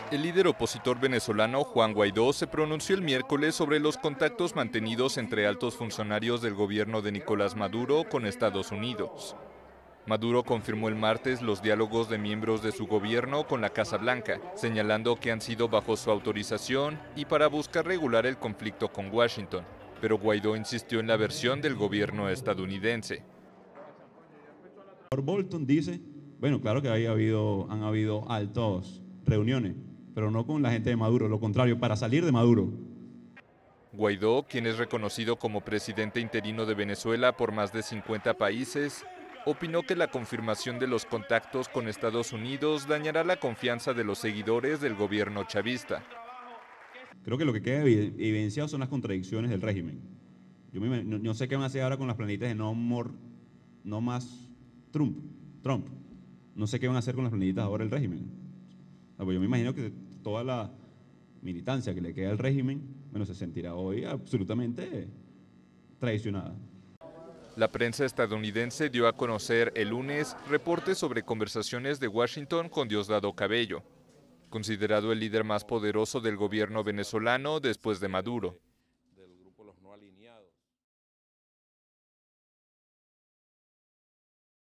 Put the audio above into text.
El líder opositor venezolano Juan Guaidó se pronunció el miércoles sobre los contactos mantenidos entre altos funcionarios del gobierno de Nicolás Maduro con Estados Unidos. Maduro confirmó el martes los diálogos de miembros de su gobierno con la Casa Blanca, señalando que han sido bajo su autorización y para buscar regular el conflicto con Washington. Pero Guaidó insistió en la versión del gobierno estadounidense. Bolton dice, bueno, claro que han habido altas reuniones, pero no con la gente de Maduro, lo contrario, para salir de Maduro. Guaidó, quien es reconocido como presidente interino de Venezuela por más de 50 países, opinó que la confirmación de los contactos con Estados Unidos dañará la confianza de los seguidores del gobierno chavista. Creo que lo que queda evidenciado son las contradicciones del régimen. No sé qué van a hacer ahora con las planillitas de no más Trump. No sé qué van a hacer con las planillitas ahora del régimen. Pues yo me imagino que toda la militancia que le queda al régimen, bueno, se sentirá hoy absolutamente traicionada. La prensa estadounidense dio a conocer el lunes reportes sobre conversaciones de Washington con Diosdado Cabello, considerado el líder más poderoso del gobierno venezolano después de Maduro.